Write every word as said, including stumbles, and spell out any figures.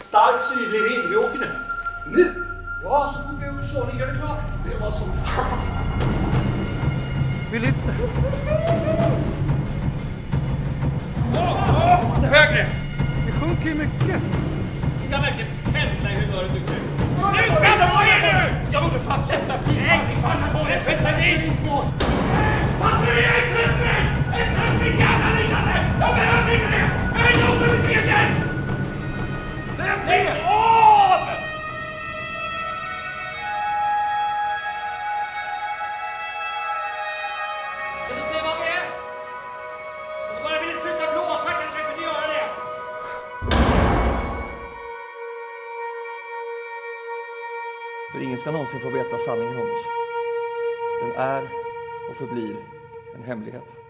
Stark sydlig vind, vi åker nu. Nu? Ja, så fort vi är upp så, ni gör det klart. Det var som fan. Vi lyfter. Åh, måste högre. Det sjunker ju mycket. Vi kan verkligen pendla i humöret nu. Sluta på er nu! Jag borde fan sätta pipan i pannan på er. Vänta, det är din små. Patrullera i truppen! En trupp i jävla liggande! Jag behöver inte det! Jag är nog med mitt eget! Lägg av! Kan du se vad vi är? Om du bara ville sluta blåsa kanske jag kunde göra det. För ingen ska någonsin få veta sanningen om oss. Den är och förblir en hemlighet.